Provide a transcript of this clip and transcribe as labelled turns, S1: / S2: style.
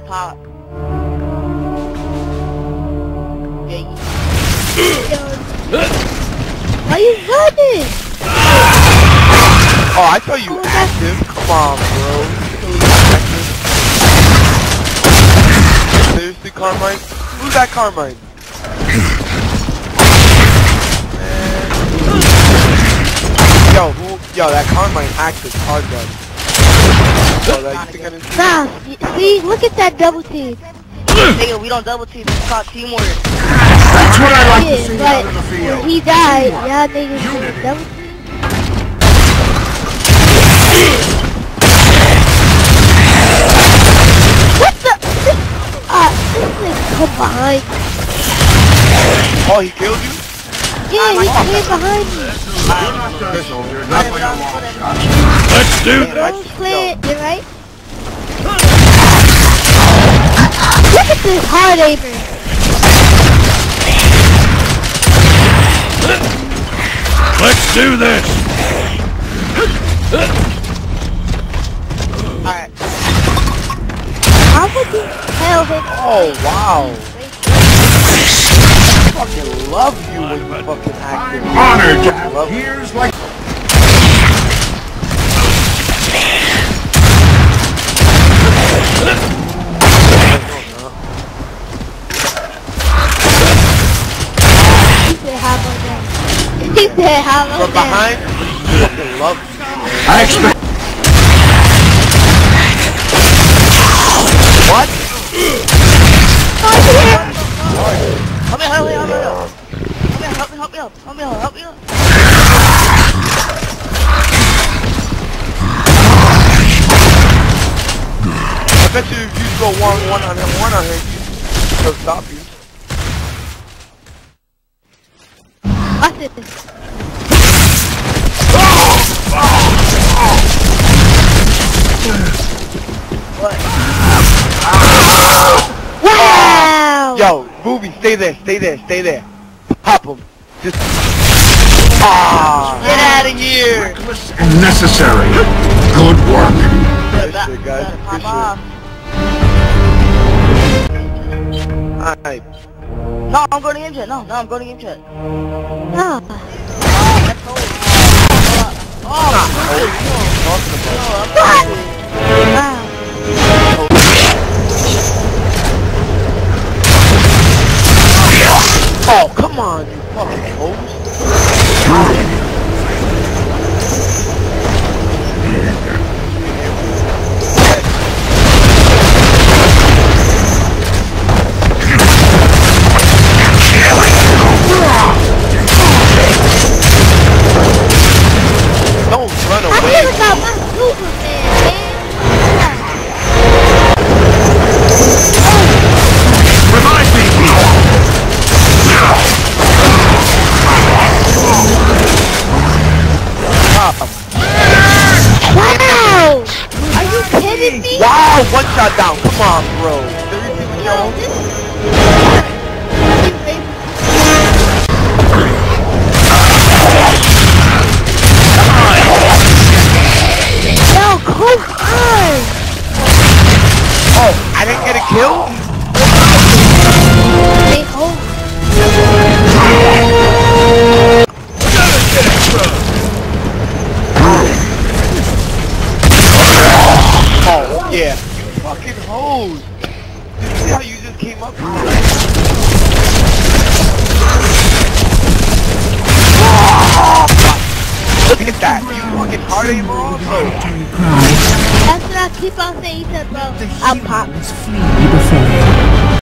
S1: pop. Yeah,
S2: why you running?
S3: Oh, I thought you active. Come on, bro. Seriously, Carmine? Who's that Carmine? Yo, that Carmine active hard gun. Yo, that you think I didn't see
S2: Nah, see, look at that double team.
S1: nigga, we don't double team. It's called teamwork.
S4: That's what I like to see out of the
S2: When
S4: field.
S2: he died, y'all niggas did double team. What the? This nigga come behind.
S3: Oh, he killed you?
S2: Yeah, he came behind me.
S5: Let's do
S2: Don't play it, you right? Look at this hard aimer.
S5: Let's do this.
S1: Alright.
S2: How would you tell him?
S3: Oh, wow. I fucking love you when you fucking active.
S4: Honored to have peers like...
S2: He said, how about
S3: From behind, I fucking love you.
S4: I expect...
S3: What?
S1: Help me up.
S3: I bet you if you go one on him, he'll stop you.
S2: Watch this. Wow!
S3: Yo, Booby, stay there. Pop him. Just... Ah!
S1: Get out of here.
S4: reckless and necessary. Good work.
S3: Good shit, guys.
S1: Pop
S3: Good
S1: off.
S3: shit. Alright.
S1: No, I'm going to game chat. No, I'm going to game chat.
S2: Ah.
S1: That's cold. Oh,
S2: Wow.
S3: Oh, come on, you fucking hoes. Don't run
S2: I
S3: away.
S2: never got my Superman, man.
S4: Revive me.
S2: Wow! Are you kidding me?
S3: Wow, one shot down. Come on, bro. Seriously,
S2: Yo,
S3: yo.
S2: this Yo, come on!
S3: Oh, I didn't get a kill?
S2: Stay home.
S3: Oh, yeah. You fucking hoes. You see how you just came up here? Look at that. You fucking hard aimer also.
S2: That's what I keep on saying to bro. I'll pop.
S6: Flee before